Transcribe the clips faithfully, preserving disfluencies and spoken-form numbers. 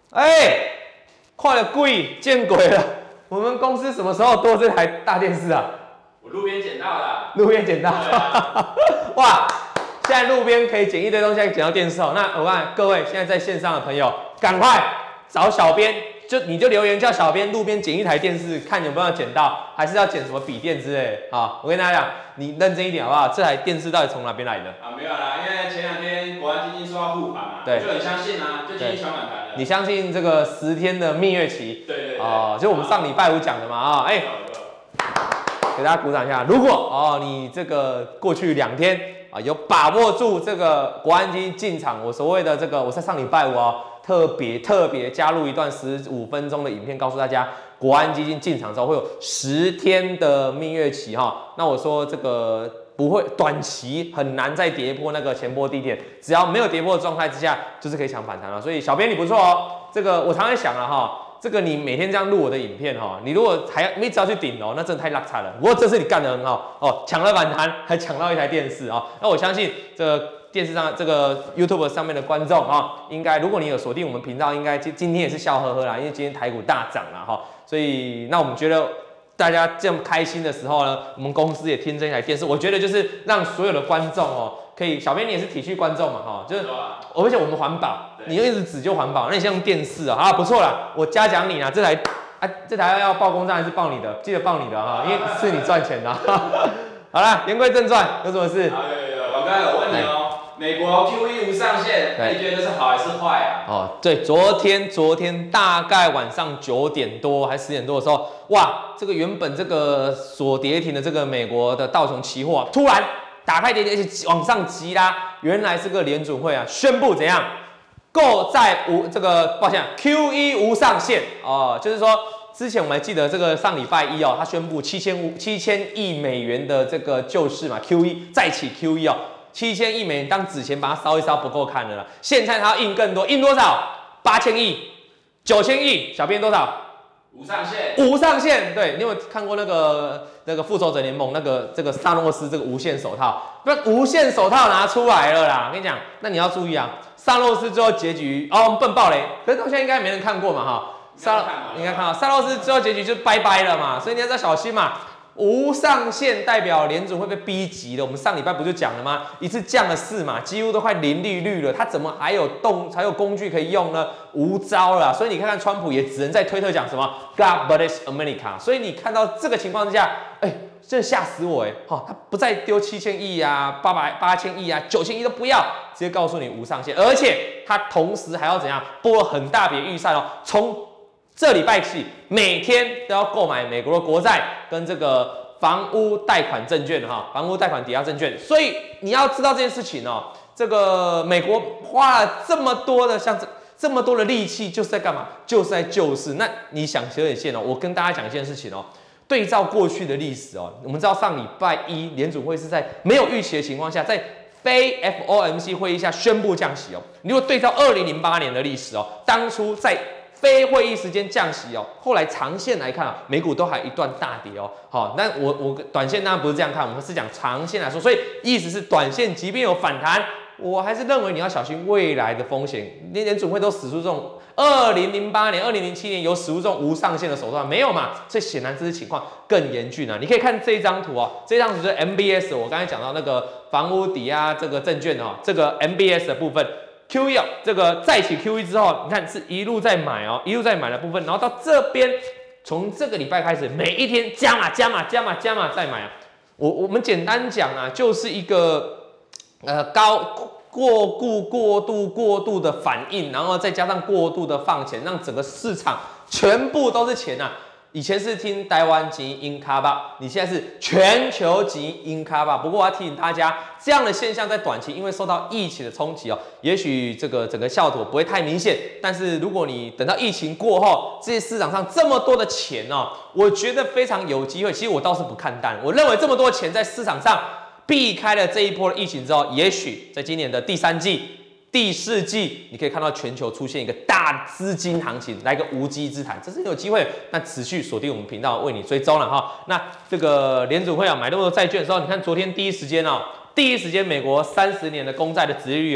哎，看了贵，见鬼了！我们公司什么时候多这台大电视啊？ 我路边捡到的。 路边捡到。 啊、 哇！现在路边可以捡一堆东西，还捡到电视哦。那我看各位现在在线上的朋友，赶快找小编。 就你就留言叫小编路边捡一台电视，看有没有捡到，还是要捡什么笔电之类的啊？我跟大家讲，你认真一点好不好？这台电视到底从哪边来的？ 啊，没有啦，因为前两天国安基金说要护盘嘛， 对， 就很相信啊，就进行抢反弹了。 你相信这个十天的蜜月期？ 对对对。 哦，就我们上礼拜五讲的嘛啊，哎、欸，给大家鼓掌一下。如果哦你这个过去两天啊有把握住这个国安基金进场，我所谓的这个我在上礼拜五哦。 特别特别加入一段十五分钟的影片，告诉大家国安基金进场之后会有十天的蜜月期哈。那我说这个不会短期很难再跌破那个前波低点，只要没有跌破的状态之下，就是可以抢反弹了。所以小编你不错哦，这个我常常想了哈，这个你每天这样录我的影片哈，你如果还你只要去顶哦，那真的太拉惨了。不过这次你干得很好哦，抢了反弹，还抢到一台电视啊、哦。那我相信这个。 电视上这个 YouTube 上面的观众啊，应该如果你有锁定我们频道，应该今今天也是笑呵呵啦，因为今天台股大涨了哈，所以那我们觉得大家这么开心的时候呢，我们公司也听这一台电视，我觉得就是让所有的观众哦，可以，小编你也是体恤观众嘛哈，就是而且我们环保，你又一直指就环保，那你先用电视啊，啊不错啦，我嘉奖你啦，这台啊这台要报公账还是报你的，记得报你的哈，因为是你赚钱的。好啦，言归正传，有什么事？ 好有有有，老哥我问你哦。 美国 Q E 无上限，你觉得这是好还是坏啊？ 哦，对，昨天昨天大概晚上九点多还是十点多的时候，哇，这个原本这个锁跌停的这个美国的道琼期货、啊，突然打开跌停，而且往上急拉，原来是个联准会啊，宣布怎样，购债无这个，抱歉 ，Q E 无上限哦，就是说。 之前我们还记得这个上礼拜一哦，他宣布七千五七千亿美元的这个救市嘛 ，Q E 再起 Q E 哦，七千亿美元当纸钱把它烧一烧不够看了啦，现在他要印更多，印多少？八千亿、九千亿，小编多少？ 无上限。 无上限，对你有没有看过那个那个复仇者联盟那个这个萨诺斯这个无限手套？那无限手套拿出来了啦，我跟你讲，那你要注意啊，萨诺斯最后结局哦，笨爆雷，可是到现在应该没人看过嘛哈。 萨，你看看啊，萨洛斯最后结局就拜拜了嘛，所以你要要小心嘛。无上限代表联准会被逼急了。我们上礼拜不就讲了吗？一次降了四嘛，几乎都快零利率了，他怎么还有动还有工具可以用呢？无招了。所以你看看川普也只能在推特讲什么 God bless America。所以你看到这个情况之下，哎、欸，真的吓死我哎！哈、哦，他不再丢七千亿啊，八百八千亿啊，九千亿都不要，直接告诉你无上限，而且他同时还要怎样拨了很大笔预算哦，从 这礼拜起，每天都要购买美国的国债跟这个房屋贷款证券哈，房屋贷款抵押证券。所以你要知道这件事情哦，这个美国花了这么多的像这这么多的力气，就是在干嘛？就是在救市。那你想有点线哦，我跟大家讲一件事情哦，对照过去的历史哦，我们知道上礼拜一联准会是在没有预期的情况下，在 非 F O M C 会议下宣布降息哦。你如果对照二零零八年的历史哦，当初在 非会议时间降息哦，后来长线来看啊，美股都还一段大跌哦。好，那我我短线当然不是这样看，我们是讲长线来说，所以意思是短线即便有反弹，我还是认为你要小心未来的风险。联准会都使出这种二零零八年、二零零七年有使出这种无上限的手段没有嘛？所以显然这些情况更严峻啊。你可以看这一张图哦，这张图就是 M B S， 我刚才讲到那个房屋抵押这个证券哦，这个 M B S 的部分。 Q E 这个再起 Q E 之后，你看是一路在买哦，一路在买的部分，然后到这边，从这个礼拜开始，每一天加码加码加码加码再买啊。我我们简单讲啊，就是一个呃高过度过度过度的反应，然后再加上过度的放钱，让整个市场全部都是钱啊。 以前是听台湾级英卡吧，你现在是全球级英卡吧。不过我要提醒大家，这样的现象在短期因为受到疫情的冲击哦，也许这个整个效果不会太明显。但是如果你等到疫情过后，这些市场上这么多的钱哦，我觉得非常有机会。其实我倒是不看淡，我认为这么多钱在市场上避开了这一波的疫情之后，也许在今年的第三季。 第四季，你可以看到全球出现一个大资金行情，来个无稽之谈，这是有机会。那持续锁定我们频道，为你追踪了哈。那这个联准会啊，买那么多债券的时候，你看昨天第一时间哦，第一时间美国三十年的公债的殖利率哦，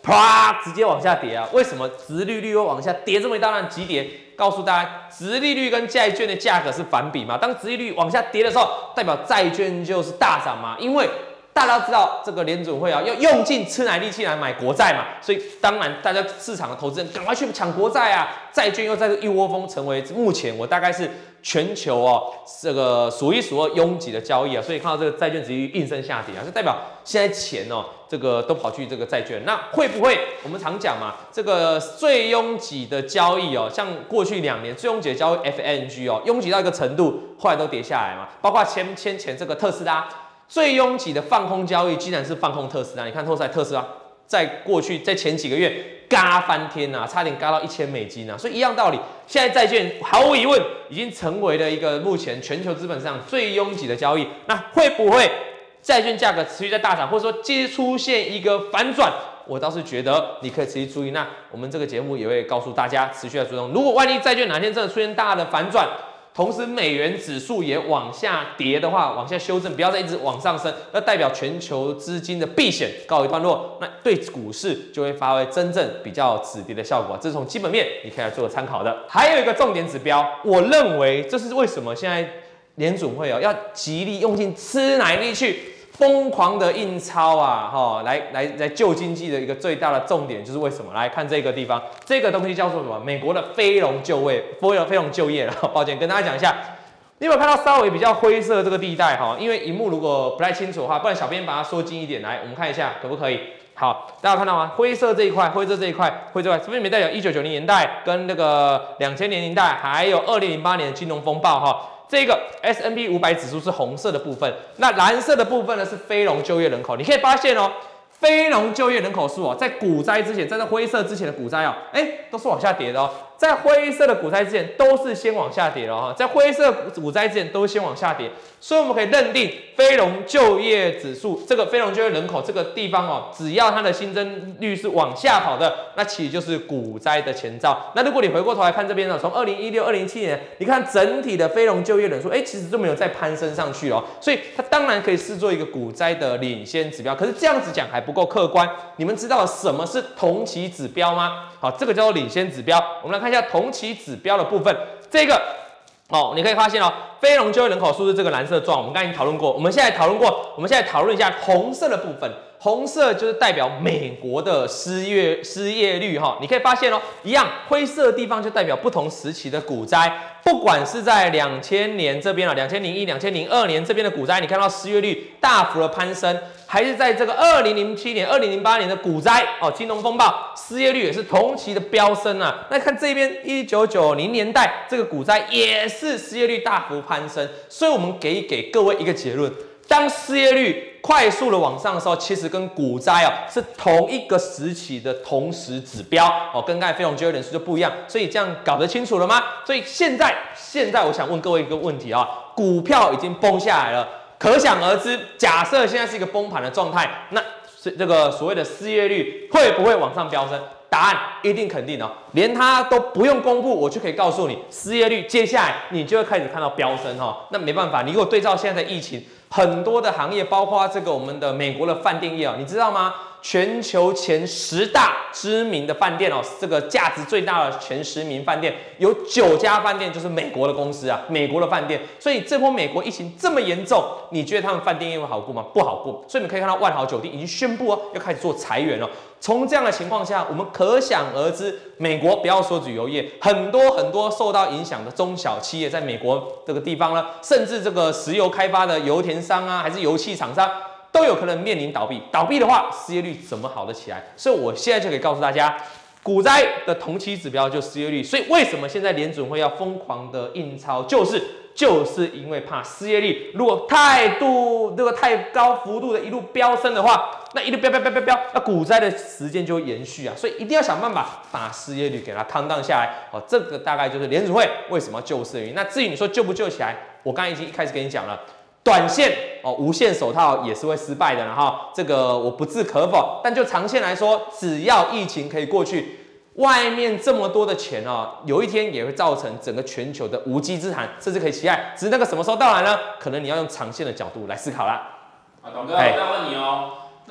啪直接往下跌啊！为什么殖利率会往下跌这么一大段急跌？告诉大家，殖利率跟债券的价格是反比嘛？当殖利率往下跌的时候，代表债券就是大涨嘛？因为大家都知道这个联准会啊，要用尽吃奶力气来买国债嘛，所以当然大家市场的投资人赶快去抢国债啊，债券又在这一窝蜂成为目前我大概是全球哦这个数一数二拥挤的交易啊，所以看到这个债券殖利率应声下跌啊，就代表现在钱哦这个都跑去这个债券，那会不会我们常讲嘛，这个最拥挤的交易哦，像过去两年最拥挤的交易 F N G 哦，拥挤到一个程度，后来都跌下来嘛，包括前前前这个特斯拉。最拥挤的放空交易，竟然是放空特斯拉。你看，特斯拉，特斯拉在过去在前几个月嘎翻天啊，差点嘎到一千美金啊。所以一样道理，现在债券毫无疑问已经成为了一个目前全球资本市场最拥挤的交易。那会不会债券价格持续在大涨，或者说接出现一个反转？我倒是觉得你可以持续注意。那我们这个节目也会告诉大家持续的追踪。如果万一债券哪天真的出现大的反转，同时，美元指数也往下跌的话，往下修正，不要再一直往上升，那代表全球资金的避险告一段落，那对股市就会发挥真正比较止跌的效果。这是从基本面你可以来做参考的。还有一个重点指标，我认为这是为什么现在联准会哦要极力用尽吃奶力去疯狂的印钞啊，哈、哦，来来来救经济的一个最大的重点就是为什么？来看这个地方，这个东西叫做什么？美国的非农就业，非农非农就业了。抱歉，跟大家讲一下，你有没有看到稍微比较灰色的这个地带？哈，因为荧幕如果不太清楚的话，不然小编把它缩近一点来，我们看一下可不可以？好，大家看到吗？灰色这一块，灰色这一块，灰色这一块，这边没代表一九九零年代跟那个两千年年代，还有二零零八年的金融风暴哈。这个 S and P 五百指数是红色的部分，那蓝色的部分呢是非农就业人口。你可以发现哦，非农就业人口数哦，在股灾之前，在这灰色之前的股灾哦，哎，都是往下跌的哦。在灰色的股灾之前都是先往下跌的哦，在灰色股灾之前都是先往下跌，所以我们可以认定非农就业指数这个非农就业人口这个地方哦，只要它的新增率是往下跑的，那其实就是股灾的前兆。那如果你回过头来看这边呢，从二零一六、二零一七年，你看整体的非农就业人数，哎，其实就没有再攀升上去哦，所以它当然可以视作一个股灾的领先指标。可是这样子讲还不够客观，你们知道什么是同期指标吗？好，这个叫做领先指标。我们来看一下同期指标的部分，这个哦，你可以发现哦，非农就业人口数是这个蓝色状，我们刚才已经讨论过。我们现在讨论过，我们现在讨论一下红色的部分。红色就是代表美国的失业失业率哈，你可以发现哦，一样灰色的地方就代表不同时期的股灾，不管是在两千年这边啊，两千零一、两千零二年这边的股灾，你看到失业率大幅的攀升，还是在这个二零零七年、二零零八年的股灾哦，金融风暴，失业率也是同期的飙升啊。那看这边一九九零年代这个股灾也是失业率大幅攀升，所以我们给给各位一个结论。当失业率快速的往上的时候，其实跟股灾哦是同一个时期的同时指标哦，跟刚才非农就业人数就不一样，所以这样搞得清楚了吗？所以现在现在我想问各位一个问题啊，股票已经崩下来了，可想而知，假设现在是一个崩盘的状态，那这个所谓的失业率会不会往上飙升？答案一定肯定哦，连它都不用公布，我就可以告诉你，失业率接下来你就会开始看到飙升哈。那没办法，你如果对照现在的疫情，很多的行业，包括这个我们的美国的饭店业哦，你知道吗？全球前十大知名的饭店哦，这个价值最大的前十名饭店，有九家饭店就是美国的公司啊，美国的饭店。所以这波美国疫情这么严重，你觉得他们饭店业会好过吗？不好过。所以你们可以看到万豪酒店已经宣布哦，要开始做裁员了。从这样的情况下，我们可想而知，美国不要说旅游业，很多很多受到影响的中小企业，在美国这个地方呢，甚至这个石油开发的油田商啊，还是油气厂商，都有可能面临倒闭。倒闭的话，失业率怎么好得起来？所以我现在就可以告诉大家，股灾的同期指标就是失业率。所以为什么现在联准会要疯狂的印钞，就是就是因为怕失业率如果太度这个太高幅度的一路飙升的话，那一路飙飙飙飙飙，那股灾的时间就会延续啊。所以一定要想办法把失业率给它扛荡下来。哦，这个大概就是联准会为什么要救市的原因。那至于你说救不救起来，我刚才已经一开始跟你讲了。短线哦，无限手套也是会失败的，然后这个我不置可否。但就长线来说，只要疫情可以过去，外面这么多的钱哦，有一天也会造成整个全球的无稽之谈，甚至可以期待。只是那个什么时候到来呢？可能你要用长线的角度来思考啦。 啊，董哥，我再问你哦，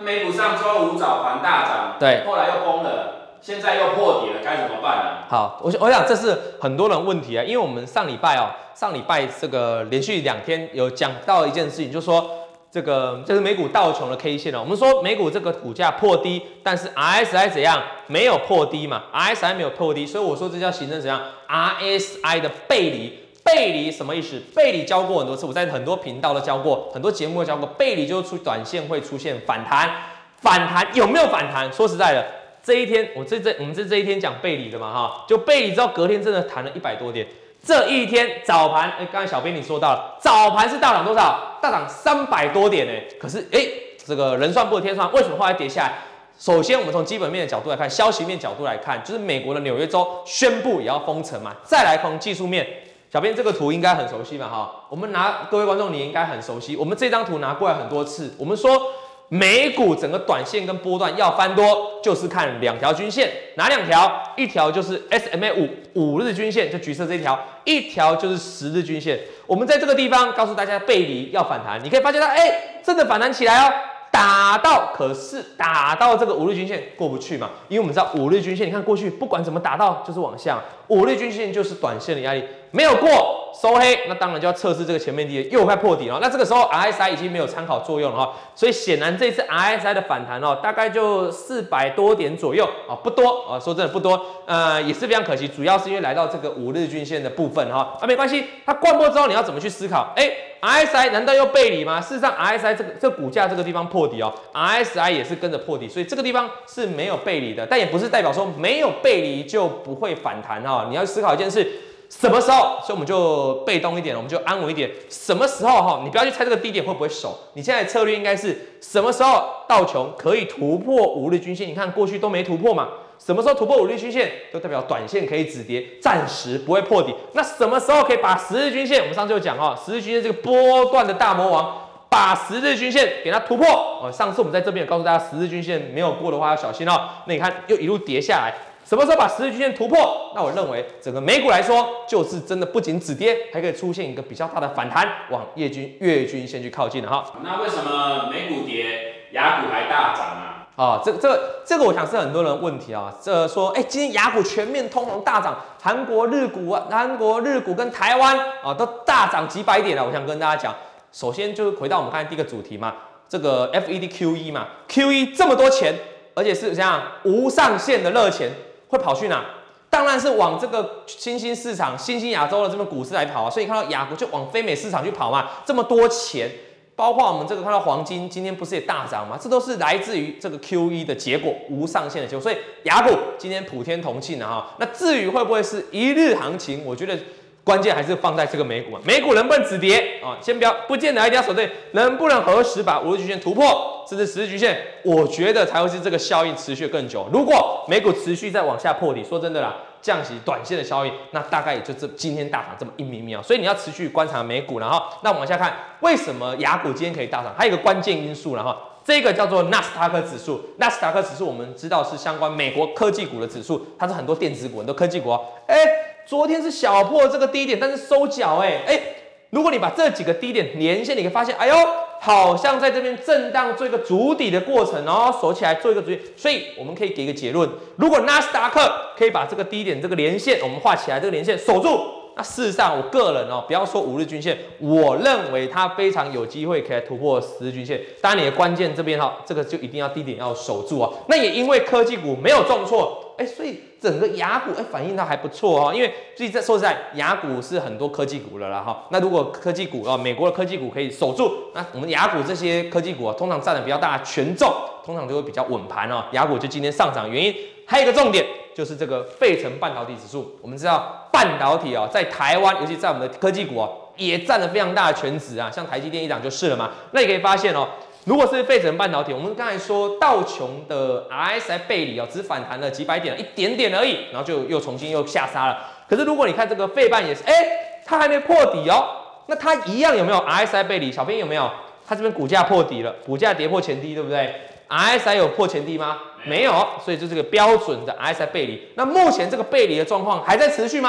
那美股上周五早盘大涨， 对， 后来又崩了，现在又破底了，该怎么办呢？ 好，我我想这是很多人问题啊，因为我们上礼拜哦，上礼拜这个连续两天有讲到一件事情，就是说这个这是美股道琼的 K 线哦，我们说美股这个股价破低，但是 R S I 怎样没有破低嘛 ，R S I 没有破低，所以我说这叫形成怎样 R S I 的背离。背离什么意思？背离教过很多次，我在很多频道都教过，很多节目都教过。背离就是出短线会出现反弹，反弹有没有反弹？说实在的，这一天我这这我们是这一天讲背离的嘛哈，就背离之后隔天真的弹了一百多点。这一天早盘，哎，刚才小编你说到了，早盘是大涨多少？大涨三百多点哎，可是哎，这个人算不如天算，为什么后来跌下来？首先，我们从基本面的角度来看，消息面角度来看，就是美国的纽约州宣布也要封城嘛。再来从技术面。小编这个图应该很熟悉嘛，哈，我们拿各位观众你应该很熟悉，我们这张图拿过来很多次，我们说美股整个短线跟波段要翻多，就是看两条均线，哪两条？一条就是 S M A 五五日均线，就橘色这一条，一条就是十日均线。我们在这个地方告诉大家背离要反弹，你可以发现它，哎、欸，真的反弹起来哦。打到，可是打到这个五日均线过不去嘛？因为我们知道五日均线，你看过去不管怎么打到就是往下，五日均线就是短线的压力，没有过收黑，那当然就要测试这个前面低，又快破底了。那这个时候 R S I 已经没有参考作用了哈，所以显然这次 R S I 的反弹哦，大概就四百多点左右啊，不多啊，说真的不多，呃，也是非常可惜，主要是因为来到这个五日均线的部分哈，啊没关系，它灌破之后你要怎么去思考？哎、欸。R S I 难道又背离吗？事实上 ，R S I 这个这个股价这个地方破底哦 ，R S I 也是跟着破底，所以这个地方是没有背离的，但也不是代表说没有背离就不会反弹哈、哦。你要思考一件事，什么时候？所以我们就被动一点，我们就安稳一点。什么时候哈？你不要去猜这个低点会不会守，你现在的策略应该是什么时候道琼可以突破五日均线？你看过去都没突破嘛。什么时候突破五日均线，就代表短线可以止跌，暂时不会破底。那什么时候可以把十日均线？我们上次有讲哦，十日均线这个波段的大魔王，把十日均线给它突破。哦，上次我们在这边有告诉大家，十日均线没有过的话要小心哦。那你看又一路跌下来，什么时候把十日均线突破？那我认为整个美股来说，就是真的不仅止跌，还可以出现一个比较大的反弹，往月均月均线去靠近了哈。 那为什么美股跌，亚股还大涨啊？ 啊、哦，这这个这个我想是很多人问题啊。这说，哎，今天亚股全面通红大涨，韩国日股啊，韩国日股跟台湾啊都大涨几百点了。我想跟大家讲，首先就是回到我们刚才第一个主题嘛，这个 F E D Q E 嘛 ，Q E 这么多钱，而且是这样无上限的热钱，会跑去哪？当然是往这个新兴市场、新兴亚洲的这边股市来跑啊。所以你看到亚股就往非美市场去跑嘛，这么多钱。包括我们这个看到黄金今天不是也大涨吗？这都是来自于这个 Q E 的结果，无上限的结果。所以亚股今天普天同庆了哈。那至于会不会是一日行情，我觉得关键还是放在这个美股啊，美股能不能止跌啊？先不要，不见得一定要守对，能不能何时把五日均线突破，甚至十日均线，我觉得才会是这个效应持续更久。如果美股持续再往下破底，说真的啦。降息短线的效应，那大概也就这今天大涨这么一咪咪啊，所以你要持续观察美股，然后那往下看，为什么亚股今天可以大涨？还有一个关键因素，然后这个叫做纳斯达克指数。纳斯达克指数我们知道是相关美国科技股的指数，它是很多电子股、很多科技股哦。哎，昨天是小破这个低点，但是收脚哎哎，如果你把这几个低点连线，你可以发现，哎呦。好像在这边震荡做一个筑底的过程，然后守起来做一个筑底，所以我们可以给一个结论：如果纳斯达克可以把这个低点这个连线，我们画起来这个连线守住，那事实上我个人哦，不要说五日均线，我认为它非常有机会可以突破十日均线。当然你的关键这边哈，这个就一定要低点要守住哦。那也因为科技股没有重挫，哎，所以整个亚股哎反应它还不错哦。因为所以在说实在，亚股是很多科技股了啦哈。那如果科技股哦，美国的科技股可以守住，那我们亚股这些科技股啊，通常占的比较大的权重，通常就会比较稳盘哦。亚股就今天上涨原因，还有一个重点就是这个费城半导体指数。我们知道半导体啊、哦，在台湾，尤其在我们的科技股啊、哦，也占了非常大的权值啊。像台积电一涨就是了嘛。那你可以发现哦。如果是费城半导体，我们刚才说道琼的 R S I 背离哦，只反弹了几百点，一点点而已，然后就又重新又下杀了。可是如果你看这个费半也是，哎、欸，它还没破底哦，那它一样有没有 R S I 背离？小编有没有？它这边股价破底了，股价跌破前低，对不对 ？R S I 有破前低吗？没有，所以就这个标准的 R S I 背离。那目前这个背离的状况还在持续吗？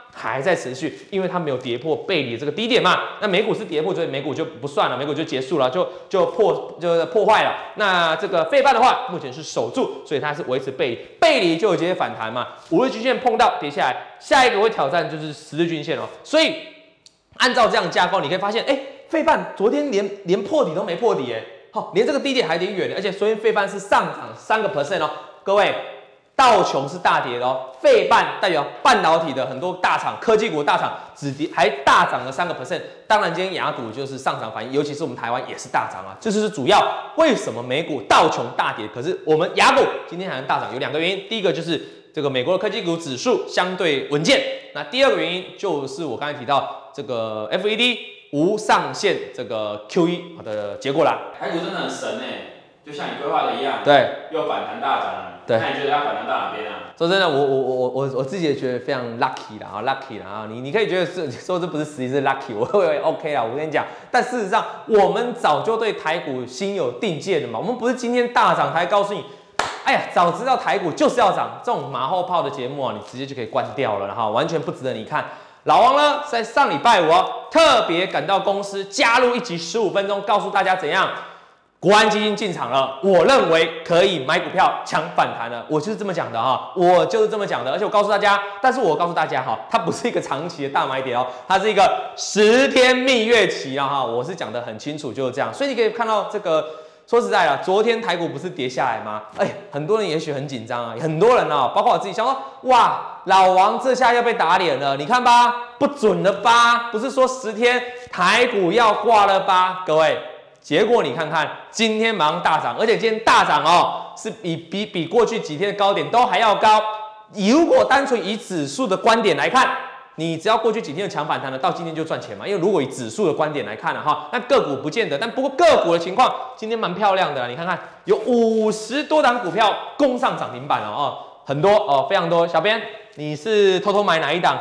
还在持续，因为它没有跌破背离这个低点嘛。那美股是跌破，所以美股就不算了，美股就结束了，就就破就破坏了。那这个费半的话，目前是守住，所以它是维持背离，背离就有机会反弹嘛。五日均线碰到跌下来，下一个会挑战就是十日均线哦。所以按照这样架构，你可以发现，哎、欸，费半昨天连连破底都没破底、欸，哎，好，连这个低点还有点远，而且昨天费半是上涨三个 percent 哦，各位。道琼是大跌的哦，费半代表半导体的很多大厂、科技股大厂只跌还大涨了三个 percent。当然，今天雅股就是上涨反应，尤其是我们台湾也是大涨啊。这就是主要为什么美股道琼大跌，可是我们雅股今天还能大涨，有两个原因。第一个就是这个美国的科技股指数相对稳健，那第二个原因就是我刚才提到这个 F E D 无上限这个 Q E 的结果啦。 台股真的很神哎。就像你规划的一样， 对， 又反弹大涨， 对， 那你觉得要反弹到哪边啊？ 说真的，我我我我我自己也觉得非常 lucky 啦，啊 lucky 啦啊，你你可以觉得是说这不是实际是 lucky， 我会 OK 啦，我跟你讲，但事实上我们早就对台股心有定见了嘛，我们不是今天大涨才告诉你，哎呀，早知道台股就是要涨，这种马后炮的节目啊，你直接就可以关掉了哈，完全不值得你看。老王呢，在上礼拜五哦，特别赶到公司加入一集十五分钟，告诉大家怎样。国安基金进场了，我认为可以买股票抢反弹了，我就是这么讲的哈，我就是这么讲的，而且我告诉大家，但是我告诉大家哈，它不是一个长期的大买点哦，它是一个十天蜜月期啊哈，我是讲的很清楚，就是这样，所以你可以看到这个，说实在的，昨天台股不是跌下来吗？哎，很多人也许很紧张啊，很多人啊，包括我自己想说，哇，老王这下要被打脸了，你看吧，不准了吧？不是说十天台股要挂了吧？各位。结果你看看，今天马上大涨，而且今天大涨哦，是比比比过去几天的高点都还要高。如果单纯以指数的观点来看，你只要过去几天的强反弹了，到今天就赚钱嘛。因为如果以指数的观点来看了哈，那个股不见得，但不过个股的情况今天蛮漂亮的啦。你看看，有五十多档股票攻上涨停板了哦，很多哦，非常多。小编，你是偷偷买哪一档？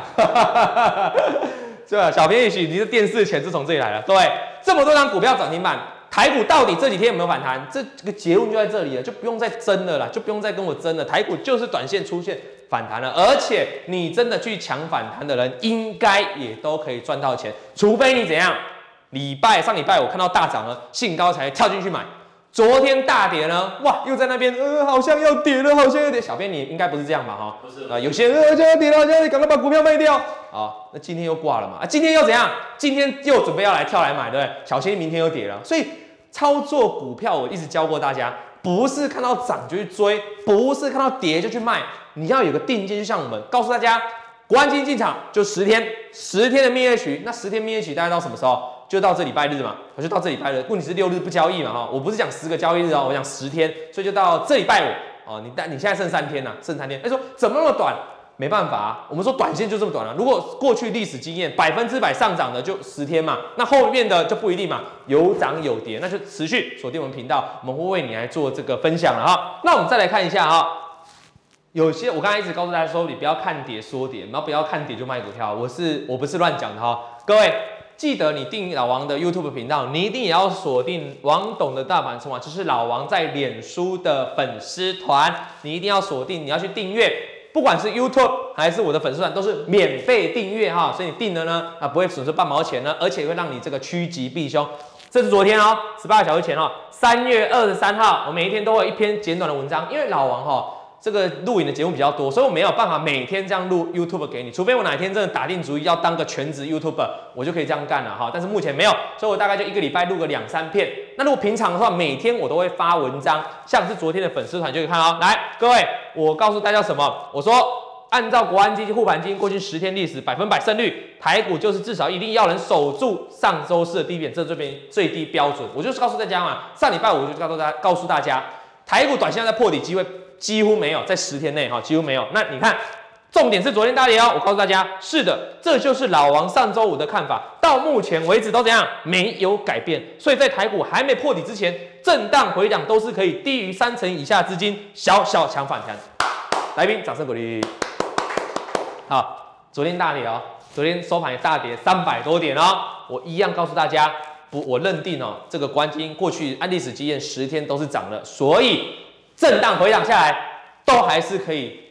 这小编也许你的电视钱是从这里来的，对，这么多张股票涨停板。台股到底这几天有没有反弹？这个结论就在这里了，就不用再争了啦，就不用再跟我争了。台股就是短线出现反弹了，而且你真的去抢反弹的人，应该也都可以赚到钱，除非你怎样？礼拜上礼拜我看到大涨了，兴高才跳进去买。昨天大跌呢，哇，又在那边，呃，好像要跌了，好像要跌。小编你应该不是这样吧？哈， 不是啊，有些人呃，就要跌了，现在赶快把股票卖掉。啊，那今天又挂了嘛？啊，今天又怎样？今天又准备要来跳来买，对不对？小心明天又跌了。所以操作股票，我一直教过大家，不是看到涨就去追，不是看到跌就去卖，你要有个定见。就像我们告诉大家，国安基金进场就十天，十天的蜜月期，那十天蜜月期大概到什么时候？就到这礼拜日嘛，我就到这礼拜日。问题是六日不交易嘛，哈，我不是讲十个交易日哦，我讲十天，所以就到这礼拜五哦。你但你现在剩三天呐、啊，剩三天。他说怎么那么短？没办法啊，我们说短线就这么短了、啊。如果过去历史经验百分之百上涨的就十天嘛，那后面的就不一定嘛，有涨有跌，那就持续锁定我们频道，我们会为你来做这个分享了哈。那我们再来看一下哈，有些我刚才一直告诉大家说，你不要看跌说跌，然后不要看跌就卖股票，我是我不是乱讲的哈，各位。记得你订老王的 YouTube 频道，你一定也要锁定王董的大盘筹码，就是老王在脸书的粉丝团，你一定要锁定，你要去订阅，不管是 YouTube 还是我的粉丝团，都是免费订阅哈，所以你订了呢，啊不会损失半毛钱呢，而且会让你这个趋吉避凶。这是昨天哦，十八个小时前哦，三月二十三号，我每一天都会有一篇简短的文章，因为老王哈、哦。这个录影的节目比较多，所以我没有办法每天这样录 YouTube 给你，除非我哪天真的打定主意要当个全职 YouTuber， 我就可以这样干了哈。但是目前没有，所以我大概就一个礼拜录个两三片。那如果平常的话，每天我都会发文章，像是昨天的粉丝团就可以看哦。来，各位，我告诉大家什么？我说，按照国安基金、护盘基金过去十天历史百分百胜率，台股就是至少一定要能守住上周四的低点，这这边最低标准。我就是告诉大家嘛，上礼拜五我就告诉大家，告诉大家，台股短线在破底机会。几乎没有，在十天内哈，几乎没有。那你看，重点是昨天大跌哦。我告诉大家，是的，这就是老王上周五的看法，到目前为止都怎样，没有改变。所以在台股还没破底之前，震荡回档都是可以低于三成以下资金小小强反弹。来宾，掌声鼓励。好，昨天大跌哦，昨天收盘也大跌三百多点哦。我一样告诉大家，不，我认定哦，这个国安基金过去按历史经验十天都是涨的，所以。震荡回档下来，都还是可以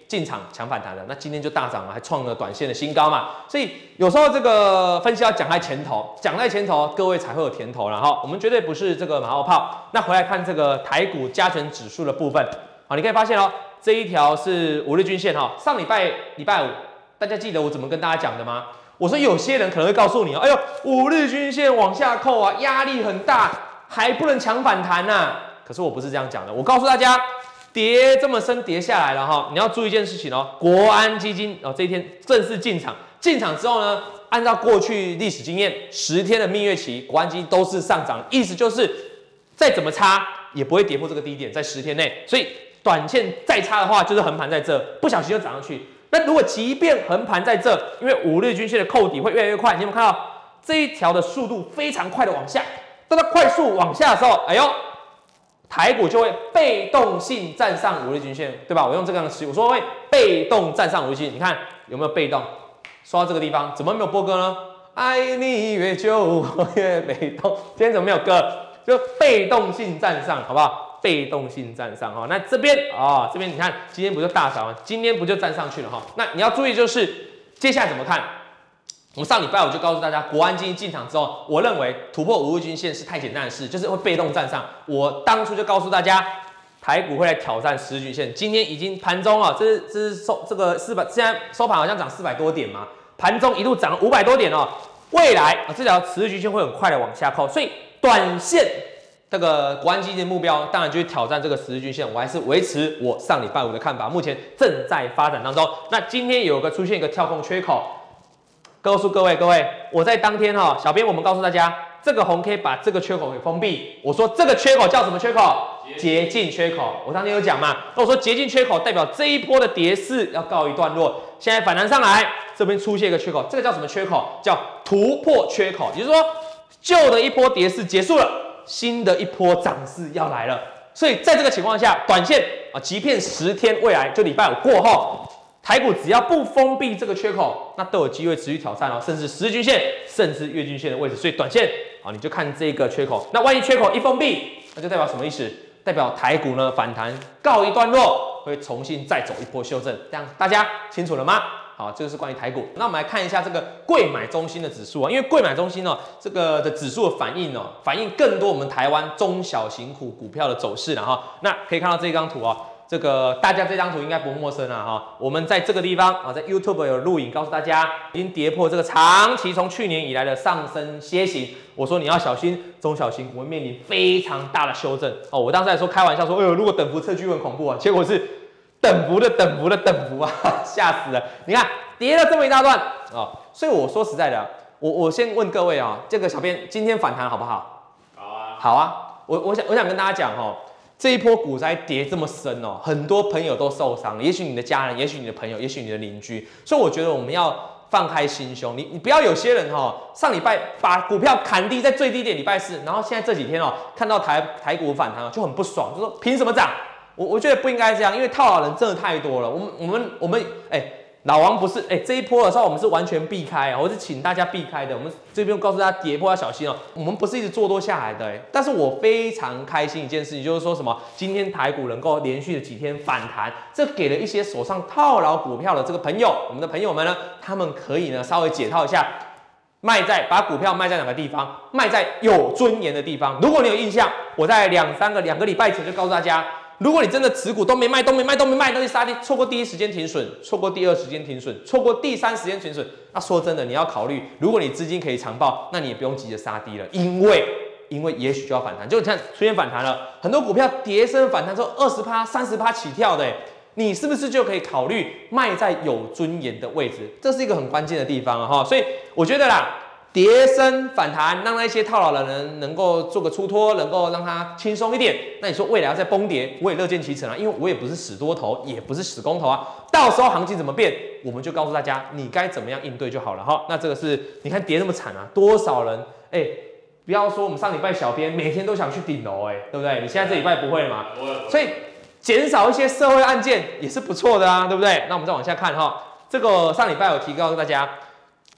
进场抢反弹的，那今天就大涨了，还创了短线的新高嘛。所以有时候这个分析要讲在前头，讲在前头，各位才会有甜头了哈。我们绝对不是这个马后炮。那回来看这个台股加权指数的部分，好，你可以发现哦，这一条是五日均线哈。上礼拜礼拜五，大家记得我怎么跟大家讲的吗？我说有些人可能会告诉你哦，哎呦，五日均线往下扣啊，压力很大，还不能抢反弹呐、啊。可是我不是这样讲的，我告诉大家。跌这么深，跌下来了哈，你要注意一件事情哦。国安基金哦，这一天正式进场，进场之后呢，按照过去历史经验，十天的蜜月期，国安基金都是上涨，意思就是再怎么差也不会跌破这个低点，在十天内。所以短线再差的话，就是横盘在这，不小心就涨上去。那如果即便横盘在这，因为五日均线的扣底会越来越快，你有没有看到这一条的速度非常快的往下？当它快速往下的时候，哎呦！台股就会被动性站上五日均线，对吧？我用这个样的词语，我说会被动站上五日均线，你看有没有被动？说到这个地方，怎么没有播歌呢？爱你越久，我越被动。今天怎么没有歌？就被动性站上，好不好？被动性站上哈。那这边啊、哦，这边你看，今天不就大涨吗？今天不就站上去了哈？那你要注意就是接下来怎么看？我们上礼拜我就告诉大家，国安基金进场之后，我认为突破五日均线是太简单的事，就是会被动站上。我当初就告诉大家，台股会来挑战十日均线。今天已经盘中啊，这是这是收这个四百，现在收盘好像涨四百多点嘛，盘中一路涨了五百多点哦。未来啊，这条十日均线会很快的往下扣，所以短线这个国安基金的目标当然就是挑战这个十日均线。我还是维持我上礼拜五的看法，目前正在发展当中。那今天有个出现一个跳空缺口。告诉各位，各位，我在当天哈、哦，小编我们告诉大家，这个红 K 把这个缺口给封闭。我说这个缺口叫什么缺口？捷径缺口。我当天有讲嘛，那我说捷径缺口代表这一波的跌势要告一段落，现在反弹上来，这边出现一个缺口，这个叫什么缺口？叫突破缺口。也就是说，旧的一波跌势结束了，新的一波涨势要来了。所以在这个情况下，短线啊，即便十天未来就礼拜五过后。台股只要不封闭这个缺口，那都有机会持续挑战哦，甚至十日均线，甚至月均线的位置。所以短线啊，你就看这个缺口。那万一缺口一封闭，那就代表什么意思？代表台股呢反弹告一段落，会重新再走一波修正。这样大家清楚了吗？好，这个是关于台股。那我们来看一下这个柜买中心的指数啊，因为柜买中心哦，这个的指数的反应哦，反映更多我们台湾中小型股股票的走势了哈。那可以看到这张图哦。这个大家这张图应该不陌生啊哈，我们在这个地方啊，在 YouTube 有录影告诉大家，已经跌破这个长期从去年以来的上升楔形。我说你要小心，中小型股会面临非常大的修正哦。我当时还说开玩笑说，哎呦，如果等幅测距很恐怖啊，结果是等幅的等幅的等幅啊，吓死了！你看跌了这么一大段哦，所以我说实在的，我我先问各位啊，这个小编今天反弹好不好？ 好啊， 好啊，我我想我想跟大家讲哦。这一波股灾跌这么深哦，很多朋友都受伤了，也许你的家人，也许你的朋友，也许你的邻居，所以我觉得我们要放开心胸，你你不要有些人哈、哦，上礼拜把股票砍低在最低点，礼拜四，然后现在这几天哦，看到台台股反弹就很不爽，就说凭什么涨？我我觉得不应该这样，因为套牢人真的太多了，我们我们我们哎。老王不是哎、欸，这一波的时候我们是完全避开啊，我是请大家避开的。我们这边告诉大家跌破要小心哦、喔。我们不是一直做多下来的哎、欸，但是我非常开心一件事情，就是说什么今天台股能够连续的几天反弹，这给了一些手上套牢股票的这个朋友，我们的朋友们呢，他们可以呢稍微解套一下，卖在把股票卖在哪个地方？卖在有尊严的地方。如果你有印象，我在两三个两个礼拜前就告诉大家。如果你真的持股都没卖，都没卖，都没卖，都是杀低，错过第一时间停损，错过第二时间停损，错过第三时间停损，那说真的，你要考虑，如果你资金可以长抱，那你也不用急着杀低了，因为因为也许就要反弹，就你看出现反弹了，很多股票跌升反弹之后二十趴、三十趴起跳的，你是不是就可以考虑卖在有尊严的位置？这是一个很关键的地方啊哈，所以我觉得啦。跌升反弹，让那些套牢的人能够做个出脱，能够让他轻松一点。那你说未来要再崩跌，我也乐见其成啊，因为我也不是死多头，也不是死空头啊。到时候行情怎么变，我们就告诉大家你该怎么样应对就好了哈。那这个是你看跌那么惨啊，多少人哎、欸，不要说我们上礼拜小编每天都想去顶楼哎，对不对？你现在这礼拜不会嘛？所以减少一些社会案件也是不错的啊，对不对？那我们再往下看哈，这个上礼拜有提告诉大家。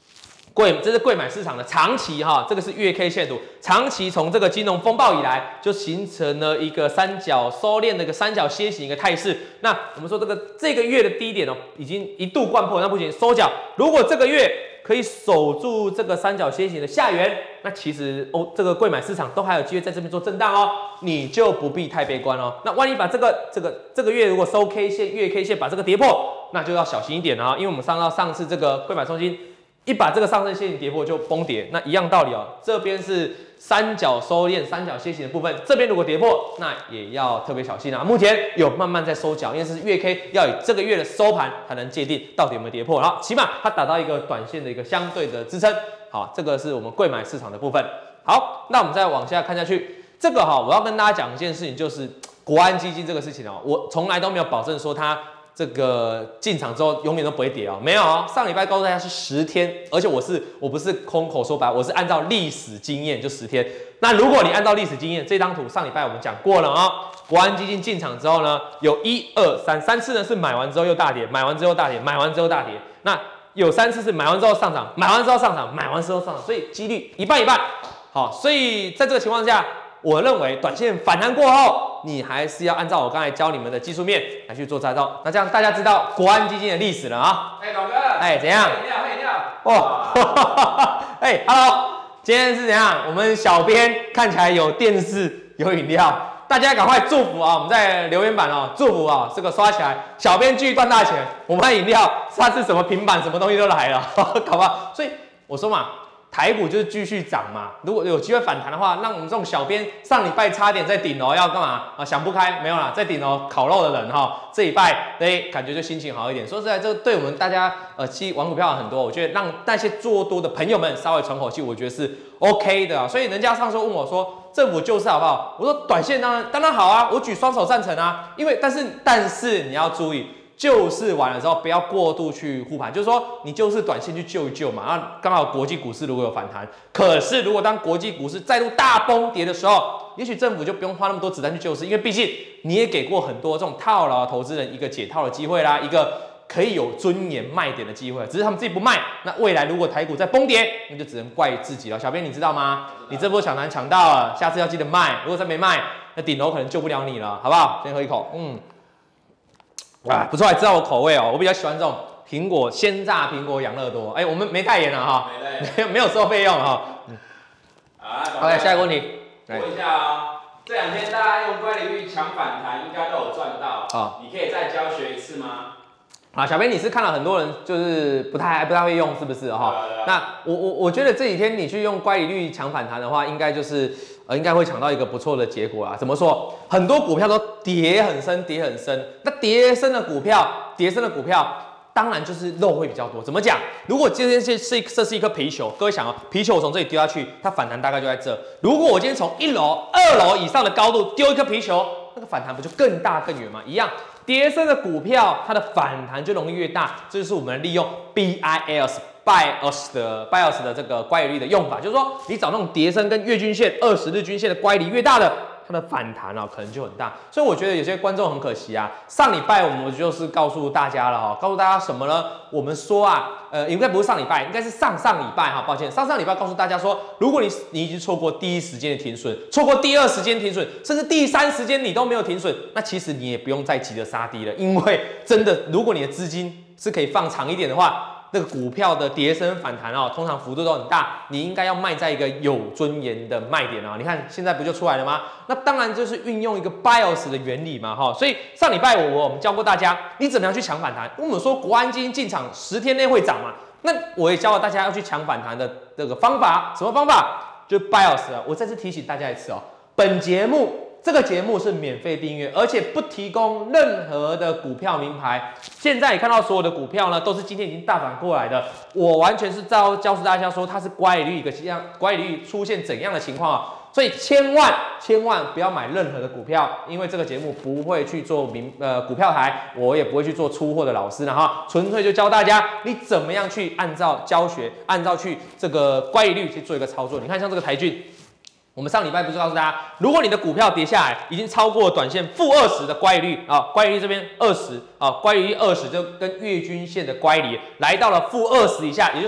贵，这是贵买市场的长期哈，这个是月 K 线图，长期从这个金融风暴以来，就形成了一个三角收敛的一个三角楔形一个态势。那我们说这个这个月的低点哦，已经一度掼破，那不行，收脚。如果这个月可以守住这个三角楔形的下缘，那其实哦，这个贵买市场都还有机会在这边做震荡哦，你就不必太悲观哦。那万一把这个这个这个月如果收 K 线月 K 线把这个跌破，那就要小心一点了啊，因为我们上到上次这个贵买中心。一把这个上升楔形跌破就崩跌，那一样道理哦。这边是三角收敛、三角楔形的部分，这边如果跌破，那也要特别小心啊。目前有慢慢在收脚，因为是月 K， 要以这个月的收盘才能界定到底有没有跌破。好，起码它达到一个短线的一个相对的支撑。好，这个是我们贵买市场的部分。好，那我们再往下看下去，这个哈，我要跟大家讲一件事情，就是国安基金这个事情哦，我从来都没有保证说它。这个进场之后永远都不会跌哦，没有哦。上礼拜告诉大家是十天，而且我是我不是空口说白，我是按照历史经验就十天。那如果你按照历史经验，这张图上礼拜我们讲过了啊、哦。国安基金进场之后呢，有一二三三次呢是买完之后又大跌，买完之后大跌，买完之后大跌。那有三次是买完之后上涨，买完之后上涨，买完之后上涨，所以几率一半一半。好，所以在这个情况下。我认为短线反弹过后，你还是要按照我刚才教你们的技术面来去做操作。那这样大家知道国安基金的历史了啊？ 哎，董哥， 哎，怎样？ 喝饮料，喝饮料。 哇，哎 ，Hello， 今天是怎样？我们小编看起来有电视，有饮料，大家赶快祝福啊！我们在留言板哦，祝福啊，这个刷起来，小编继续赚大钱。我们的饮料，下次什么平板什么东西都来了，搞不好。所以我说嘛。台股就是继续涨嘛，如果有机会反弹的话，那我们这种小编上礼拜差点在顶楼要干嘛啊？想不开没有啦，在顶楼烤肉的人哈，这礼拜哎感觉就心情好一点。说实在，这对我们大家呃其实玩股票很多，我觉得让那些做多的朋友们稍微喘口气，我觉得是 OK 的啊。所以人家上次问我说政府救市好不好？我说短线当然当然好啊，我举双手赞成啊。因为但是但是你要注意。救市完了之后，不要过度去护盘，就是说你就是短线去救一救嘛。那刚好国际股市如果有反弹，可是如果当国际股市再度大崩跌的时候，也许政府就不用花那么多子弹去救市，因为毕竟你也给过很多这种套牢投资人一个解套的机会啦，一个可以有尊严卖点的机会，只是他们自己不卖。那未来如果台股再崩跌，那就只能怪自己了。小编你知道吗？你这波抢单抢到了，下次要记得卖。如果再没卖，那顶楼可能救不了你了，好不好？先喝一口，嗯。啊，不错，还知道我口味哦。我比较喜欢这种苹果鲜榨苹果养乐多。哎、欸，我们没代言了哈，没有没有收费用哈。嗯， 好， OK， 下一个问题， 问一下哦，这两天大家用乖离率抢反弹，应该都有赚到。哦，你可以再教学一次吗？ 好，小编你是看了很多人就是不太不太会用，是不是哈？那我我我觉得这几天你去用乖离率抢反弹的话，应该就是呃应该会抢到一个不错的结果啦。怎么说？很多股票都跌很深，跌很深。那跌深的股票，跌深的股票，当然就是肉会比较多。怎么讲？如果今天是是这是一颗皮球，各位想哦，皮球我从这里丢下去，它反弹大概就在这。如果我今天从一楼、二楼以上的高度丢一颗皮球，那个反弹不就更大更远吗？一样。跌深的股票，它的反弹就容易越大，这就是我们利用 B I S bias 的 bias 的这个乖离率的用法，就是说你找那种跌深跟月均线、二十日均线的乖离越大的，它的反弹啊可能就很大。所以我觉得有些观众很可惜啊，上礼拜我们就是告诉大家了哈，告诉大家什么呢？我们说啊，呃，应该不是上礼拜，应该是上上礼拜哈，抱歉，上上礼拜告诉大家说，如果你你已经错过第一时间的停损，错过第二时间停损，甚至第三时间你都没有停损，那其实你也不用再急着杀低了，因为真的，如果你的资金是可以放长一点的话。那个股票的跌升反弹哦，通常幅度都很大，你应该要卖在一个有尊严的卖点啊、哦。你看现在不就出来了吗？那当然就是运用一个 bias 的原理嘛，哈。所以上礼拜我我们教过大家，你怎么样去抢反弹？我们说国安基金进场十天内会涨嘛，那我也教了大家要去抢反弹的这个方法，什么方法？就是 bias 啊。我再次提醒大家一次哦，本节目。这个节目是免费订阅，而且不提供任何的股票名牌。现在你看到所有的股票呢，都是今天已经大涨过来的。我完全是照告诉大家说，它是乖离率一个样，乖离率出现怎样的情况啊？所以千万千万不要买任何的股票，因为这个节目不会去做名呃股票台，我也不会去做出货的老师了哈，纯粹就教大家你怎么样去按照教学，按照去这个乖离率去做一个操作。你看像这个台骏。我们上礼拜不是告诉大家，如果你的股票跌下来，已经超过短线负二十的乖离率啊，乖离率这边二十啊，乖离率二十就跟月均线的乖离来到了负二十以下，也就是说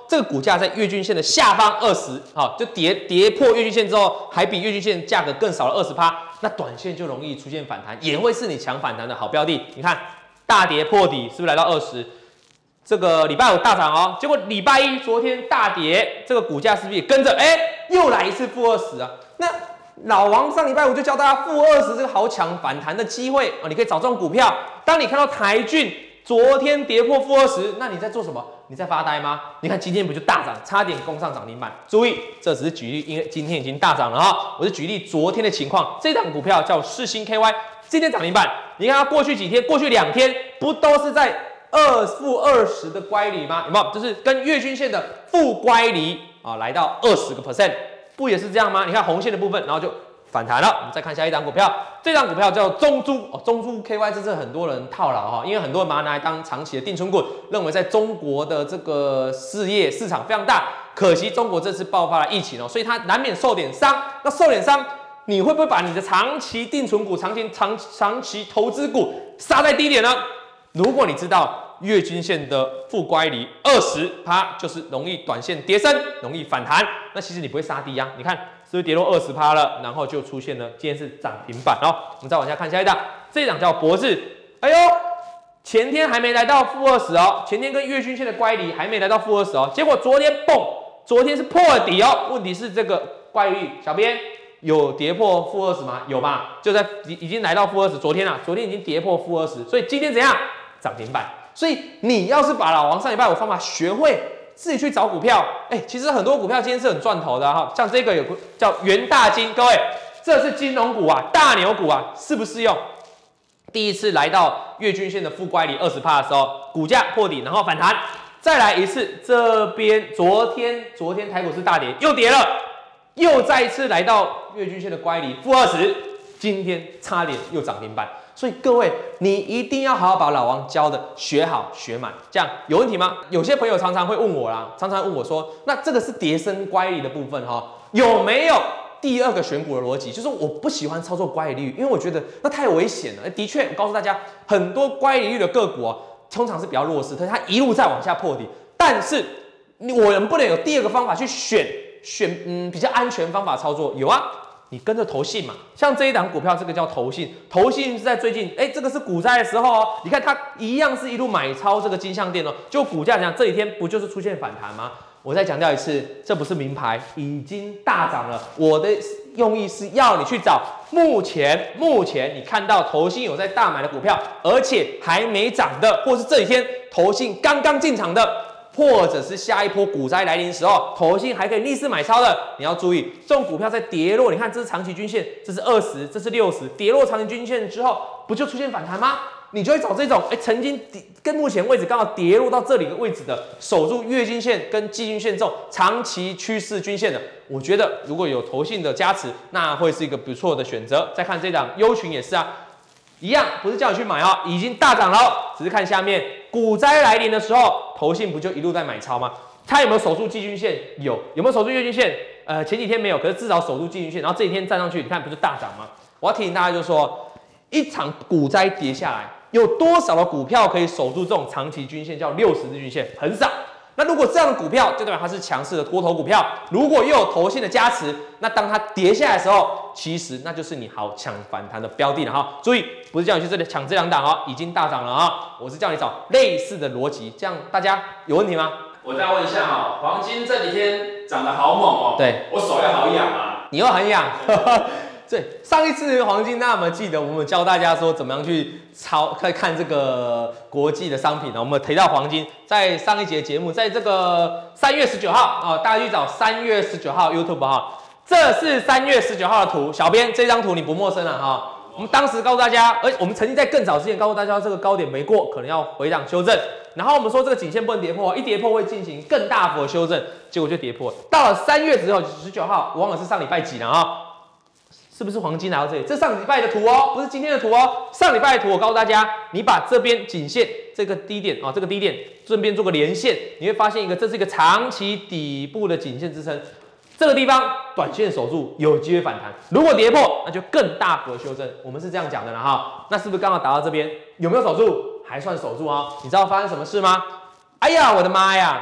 这个股价在月均线的下方二十，好，就跌跌破月均线之后，还比月均线价格更少了二十趴，那短线就容易出现反弹，也会是你抢反弹的好标的。你看大跌破底，是不是来到二十？这个礼拜五大涨哦，结果礼拜一昨天大跌，这个股价是不是也跟着？哎，又来一次负二十啊？那老王上礼拜五就教大家负二十这个好抢反弹的机会啊，你可以找这种股票。当你看到台骏昨天跌破负二十，那你在做什么？你在发呆吗？你看今天不就大涨，差点攻上涨停板。注意，这只是举例，因为今天已经大涨了哈。我是举例昨天的情况，这档股票叫世芯 K Y， 今天涨停板。你看它过去几天，过去两天不都是在二负二十的乖离吗？有没有？就是跟月均线的负乖离啊，来到二十个 percent， 不也是这样吗？你看红线的部分，然后就反弹了。我们再看下一档股票，这档股票叫中珠哦，中珠 K Y， 这是很多人套牢哈，因为很多人把它拿来当长期的定存股，认为在中国的这个事业市场非常大。可惜中国这次爆发了疫情哦，所以它难免受点伤。那受点伤，你会不会把你的长期定存股、长期长长期投资股杀在低点呢？如果你知道月均线的负乖离二十趴，就是容易短线跌升，容易反弹，那其实你不会杀低啊。你看是不是跌落二十趴了，然后就出现了今天是涨停板哦。我们再往下看下一档，这一档叫博智，哎呦，前天还没来到负二十哦，前天跟月均线的乖离还没来到负二十哦，结果昨天蹦，昨天是破了底哦。问题是这个乖离，小编有跌破负二十吗？有吧？就在已经来到负二十，昨天啊，昨天已经跌破负二十，所以今天怎样？涨停板。所以你要是把老王上礼拜五方法学会，自己去找股票，哎、欸，其实很多股票今天是很赚头的哈，像这个有叫元大金，各位，这是金融股啊，大牛股啊，适不适用？第一次来到月均线的负乖离二十趴的时候，股价破底，然后反弹，再来一次，这边昨天昨天台股是大跌，又跌了，又再一次来到月均线的乖离负二十，今天差点又涨停板。所以各位，你一定要好好把老王教的学好学满，这样有问题吗？有些朋友常常会问我啦，常常问我说，那这个是跌升乖离的部分哈，有没有第二个选股的逻辑？就是我不喜欢操作乖离率，因为我觉得那太危险了。的确，我告诉大家，很多乖离率的个股啊，通常是比较弱势，它一路在往下破底。但是我能不能有第二个方法去选选嗯比较安全方法操作？有啊。你跟着投信嘛，像这一档股票，这个叫投信，投信是在最近，哎、欸，这个是股灾的时候哦，你看它一样是一路买超这个金像电哦，就股价讲这几天不就是出现反弹吗？我再强调一次，这不是名牌，已经大涨了。我的用意是要你去找目前目前你看到投信有在大买的股票，而且还没涨的，或是这几天投信刚刚进场的。或者是下一波股灾来临的时候，投信还可以逆势买超的，你要注意，这种股票在跌落，你看这是长期均线，这是二十，这是六十，跌落长期均线之后，不就出现反弹吗？你就会找这种，哎、欸，曾经跟目前位置刚好跌落到这里的位置的，守住月均线跟季均线这种长期趋势均线的，我觉得如果有投信的加持，那会是一个不错的选择。再看这档优群也是啊。一样不是叫你去买哦，已经大涨了哦，只是看下面股灾来临的时候，投信不就一路在买超吗？它有没有守住季均线？有。有没有守住月均线？呃，前几天没有，可是至少守住季均线，然后这几天站上去，你看不就大涨吗？我要提醒大家，就是说，一场股灾跌下来，有多少的股票可以守住这种长期均线，叫六十日均线？很少。那如果这样的股票，就代表它是强势的多头股票。如果又有投信的加持，那当它跌下来的时候，其实那就是你好抢反弹的标的了哈。注意，不是叫你去这里抢这两档哦，已经大涨了啊。我是叫你找类似的逻辑，这样大家有问题吗？ 我再问一下哦，黄金这几天涨得好猛哦， 对， 我手要好痒啊。 你又很痒。对，上一次黄金大家有没有记得？我们教大家说怎么样去抄、看看这个国际的商品呢？我们提到黄金，在上一节节目，在这个三月十九号啊、哦，大家去找三月十九号 YouTube 哈，这是三月十九号的图。小编这张图你不陌生了哈。我们当时告诉大家，而我们曾经在更早之前告诉大家，这个高点没过，可能要回档修正。然后我们说这个颈线不能跌破，一跌破会进行更大幅的修正，结果就跌破了。到了三月之后，十九号，我忘了是上礼拜几了啊？是不是黄金来到这里？这上礼拜的图哦，不是今天的图哦。上礼拜的图我告诉大家，你把这边颈线这个低点啊、哦，这个低点顺便做个连线，你会发现一个，这是一个长期底部的颈线支撑。这个地方短线守住，有机会反弹。如果跌破，那就更大幅的修正。我们是这样讲的了哈。那是不是刚好打到这边？有没有守住？还算守住哦。你知道发生什么事吗？哎呀，我的妈呀！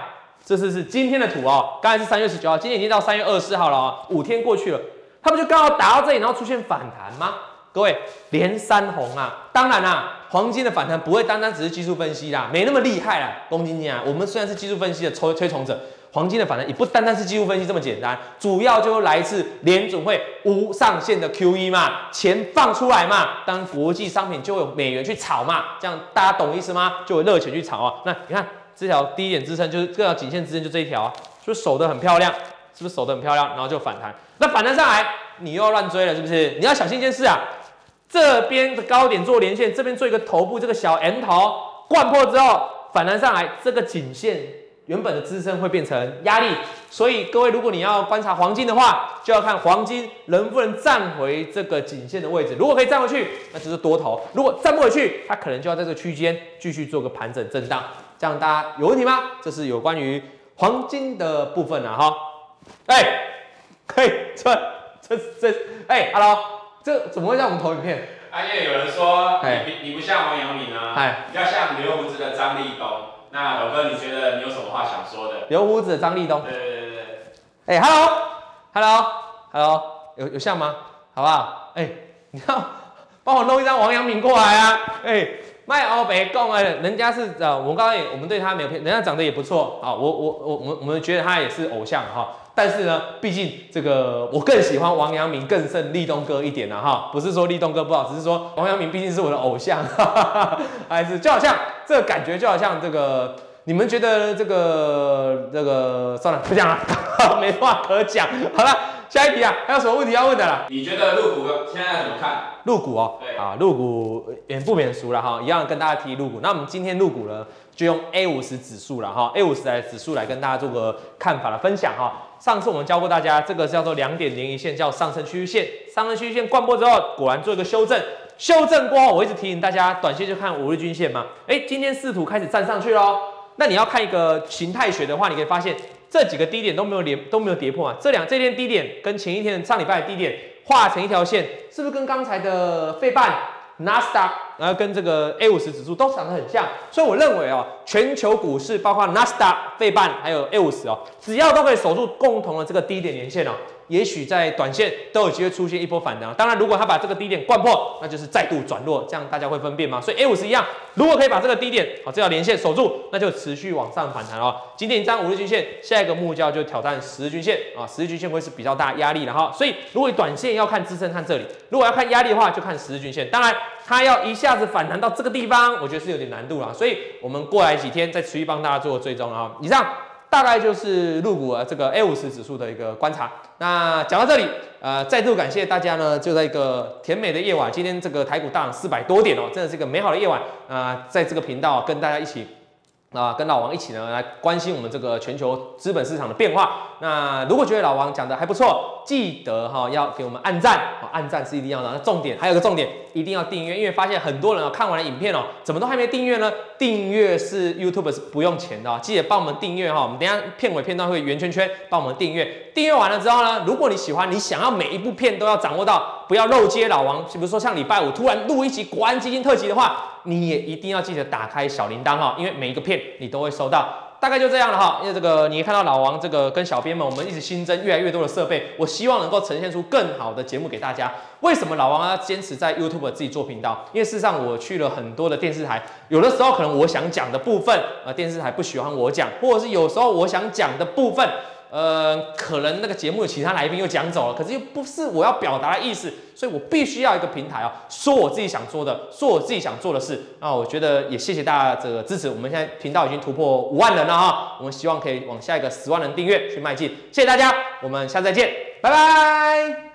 这是是今天的图哦，刚才是三月十九号，今天已经到三月二十四号了哦，五天过去了，它不就刚好打到这里，然后出现反弹吗？各位，连三红啊！当然啦、啊，黄金的反弹不会单单只是技术分析啦，没那么厉害啦，公斤金啊！我们虽然是技术分析的推推崇者，黄金的反弹也不单单是技术分析这么简单，主要就来自联准会无上限的 Q E 嘛，钱放出来嘛，当国际商品就会有美元去炒嘛，这样大家懂意思吗？就有热钱去炒啊。那你看这条低点支撑，就是这条颈线支撑就这一条啊，就守得很漂亮，是不是守得很漂亮？然后就反弹，那反弹上来，你又要乱追了，是不是？你要小心一件事啊。这边的高点做连线，这边做一个头部，这个小 M 头灌破之后反弹上来，这个颈线原本的支撑会变成压力，所以各位如果你要观察黄金的话，就要看黄金能不能站回这个颈线的位置。如果可以站回去，那就是多头；如果站不回去，它可能就要在这个区间继续做个盘整震荡。这样大家有问题吗？这是有关于黄金的部分啊，哈。哎，可以，这这这，哎 ，Hello。这怎么会在我们投影片？ 啊，因为有人说你你不像王阳明啊，比较像留胡子的张立东。那老哥，你觉得你有什么话想说的？ 留胡子的张立东。 对对对对。 哎、欸、，Hello，Hello，Hello， 有有像吗？好不好？哎、欸，你要帮我弄一张王阳明过来啊！哎、欸，卖欧北贡哎，人家是呃，我们刚刚也我们对他没有偏，人家长得也不错啊，我我我我们我们觉得他也是偶像哈。但是呢，毕竟这个我更喜欢王阳明更胜立东哥一点啦哈，不是说立东哥不好，只是说王阳明毕竟是我的偶像，哈哈哈，还是就好像这个感觉就好像这个，你们觉得这个这个算了不讲了，没话可讲。好了，下一题啊，还有什么问题要问的啦？ 你觉得陆股现在怎么看？ 陆股哦， 对啊，陆股也不免俗了哈，一样跟大家提陆股。那我们今天陆股呢，就用 A 五十 指数了哈 ，A 五十 来指数来跟大家做个看法的分享哈。上次我们教过大家，这个叫做两点零一线，叫上升趋势线。上升趋势线灌破之后，果然做一个修正。修正过后，我一直提醒大家，短线就看五日均线嘛。哎，今天视图开始站上去咯。那你要看一个形态学的话，你可以发现这几个低点都没有连都没有跌破啊。这两这天低点跟前一天上礼拜的低点画成一条线，是不是跟刚才的费半、纳斯达克，然后跟这个 A 五十 指数都长得很像？所以我认为哦，全球股市包括纳斯达克、费半还有 A 五十 哦，只要都可以守住共同的这个低点连线哦，也许在短线都有机会出现一波反弹。当然，如果它把这个低点灌破，那就是再度转弱，这样大家会分辨嘛。所以 A 五十 一样，如果可以把这个低点好这条连线守住，那就持续往上反弹哦。今天一张五日均线，下一个目标就挑战十日均线啊，十日均线会是比较大压力的哈。所以如果你短线要看支撑看这里，如果要看压力的话，就看十日均线。当然，它要一下子反弹到这个地方，我觉得是有点难度啦。所以我们过来几天再持续帮大家做追踪啊。以上大概就是陆股这个 A 五十 指数的一个观察。那讲到这里，呃，再度感谢大家呢，就在一个甜美的夜晚，今天这个台股大涨四百多点哦，真的是一个美好的夜晚啊、呃，在这个频道跟大家一起。啊，跟老王一起呢来关心我们这个全球资本市场的变化。那如果觉得老王讲的还不错，记得哈、哦、要给我们按赞，哦，按赞是一定要的。那重点还有个重点，一定要订阅，因为发现很多人啊看完了影片哦，怎么都还没订阅呢？订阅是 YouTube 是不用钱的、哦，记得帮我们订阅哈、哦。我们等一下片尾片段会圆圈圈，帮我们订阅。订阅完了之后呢，如果你喜欢，你想要每一部片都要掌握到，不要漏接老王，比如说像礼拜五突然录一集国安基金特辑的话。你也一定要记得打开小铃铛哈，因为每一个片你都会收到。大概就这样了哈，因为这个你看到老王这个跟小编们，我们一直新增越来越多的设备，我希望能够呈现出更好的节目给大家。为什么老王要坚持在 YouTube 自己做频道？因为事实上我去了很多的电视台，有的时候可能我想讲的部分，呃，电视台不喜欢我讲，或者是有时候我想讲的部分。呃，可能那个节目的其他来宾又讲走了，可是又不是我要表达的意思，所以我必须要一个平台啊，说我自己想说的，说我自己想做的事。那我觉得也谢谢大家这个支持，我们现在频道已经突破五万人了哈，我们希望可以往下一个十万人订阅去迈进，谢谢大家，我们下次再见，拜拜。